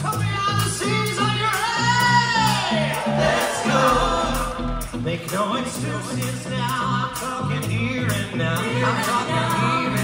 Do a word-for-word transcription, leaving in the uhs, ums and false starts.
Tell me how the seas on your head. Let's go. Make no excuses now. I'm talking here and now. I'm talking here and now.